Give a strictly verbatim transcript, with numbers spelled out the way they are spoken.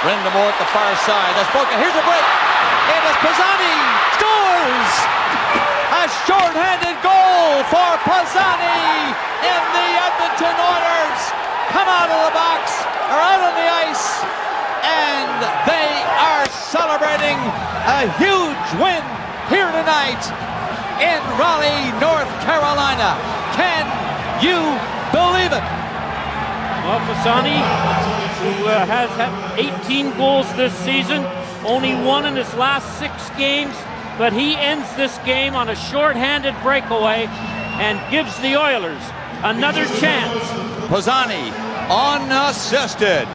Brindamore at the far side. That's broken. Here's a break. It is Pisani. Scores! A shorthanded goal for Pisani in the Edmonton Oilers. Come out of the box, or out on the ice, and they are celebrating a huge win here tonight in Raleigh, North Carolina. Can you believe it? Well, Pisani, who uh, has had eighteen goals this season, only one in his last six games, but he ends this game on a shorthanded breakaway and gives the Oilers another chance. Pisani unassisted.